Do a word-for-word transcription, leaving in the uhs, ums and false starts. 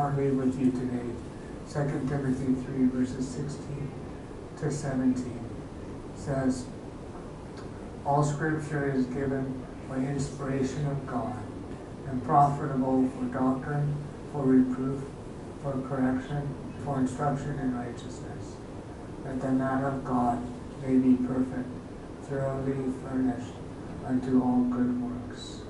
want to read with you today Second Timothy three, verses sixteen to seventeen. It says, all Scripture is given by inspiration of God and profitable for doctrine, for reproof, for correction, for instruction in righteousness, that the man of God may be perfect, thoroughly furnished unto all good works.